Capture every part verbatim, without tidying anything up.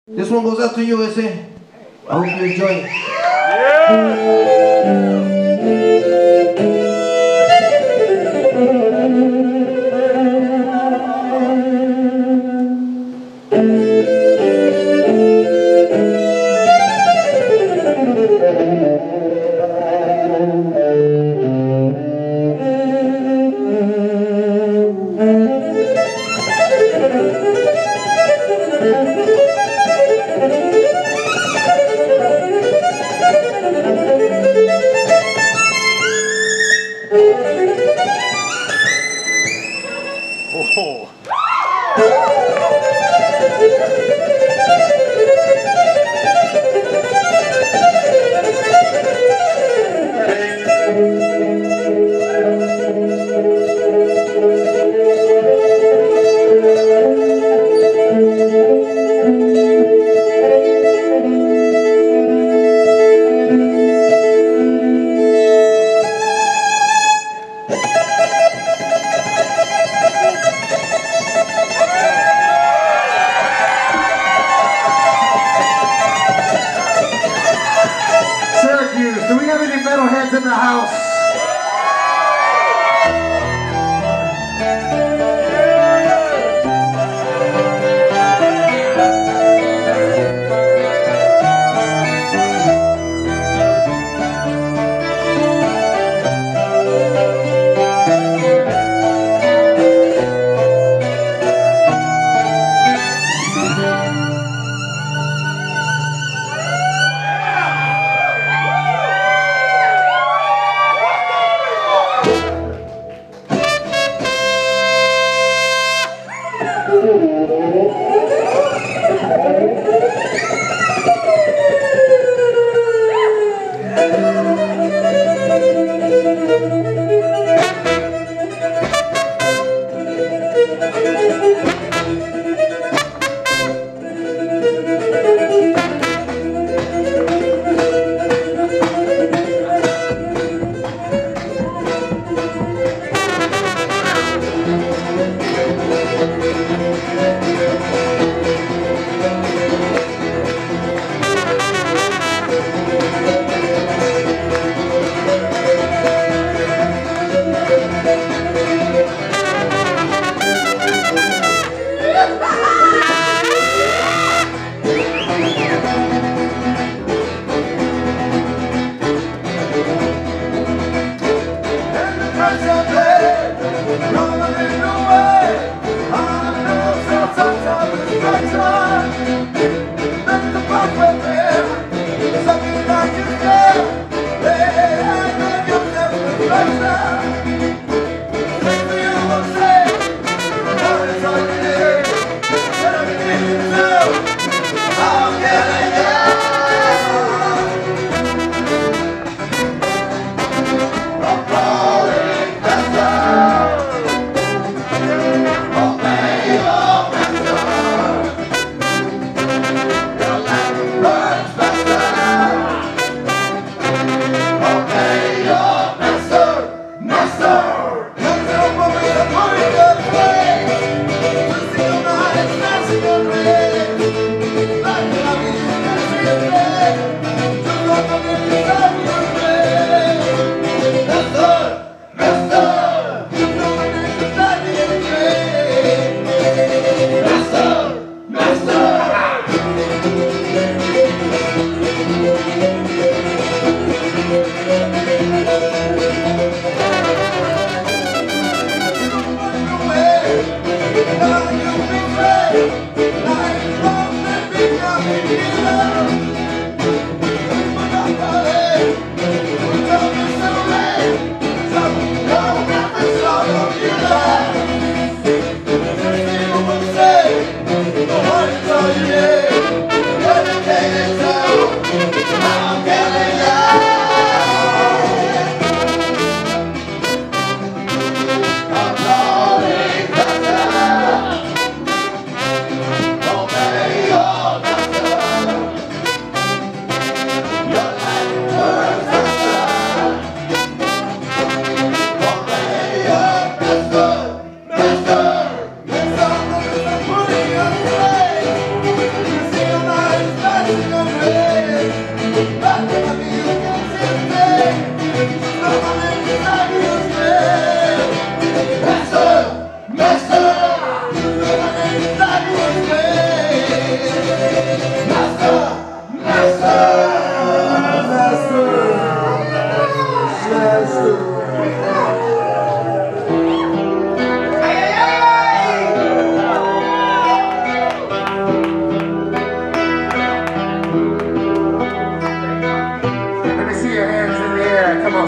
This one goes out to U S A. I hope you enjoy it. Oh. Syracuse, do we have any metalheads in the house?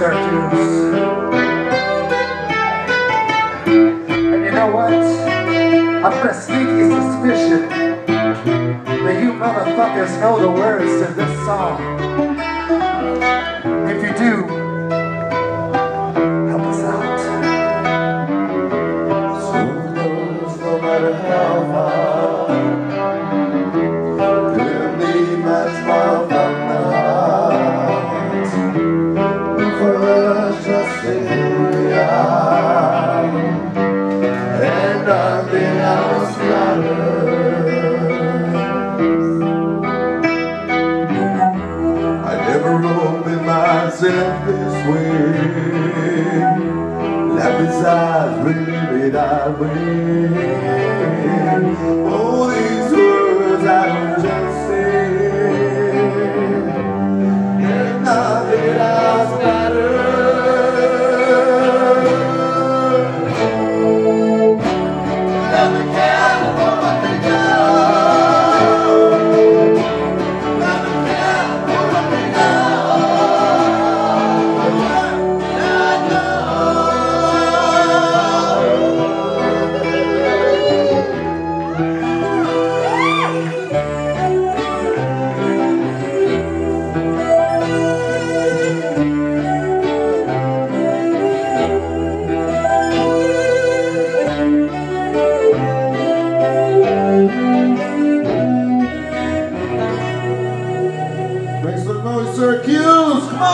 Syracuse. And you know what? I've got a sneaky suspicion that you motherfuckers know the words to this song. If you do, help us out. So knows no matter how far, clearly my smile from the heart. For us, just in who we are, and nothing else matters. I never opened myself this way. Life besides, believe it, I win. All these words I would just say, and nothing else matters. Never care for what they do. Never care for what they do. Make some noise, Syracuse! Come on!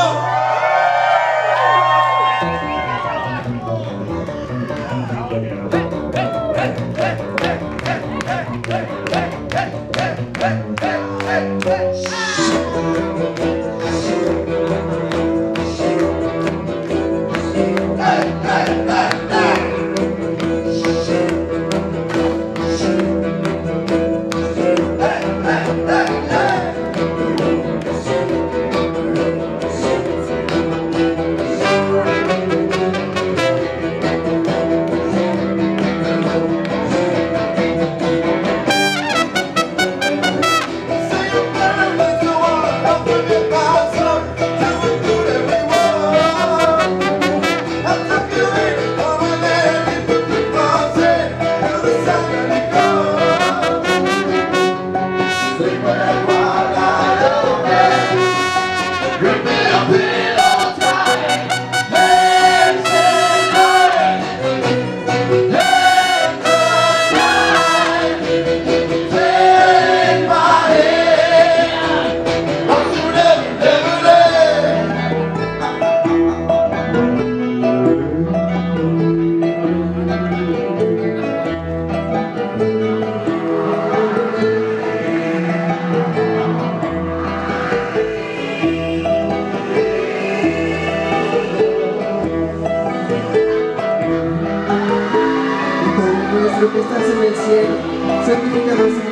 Lo que estás en el cielo, santificado sea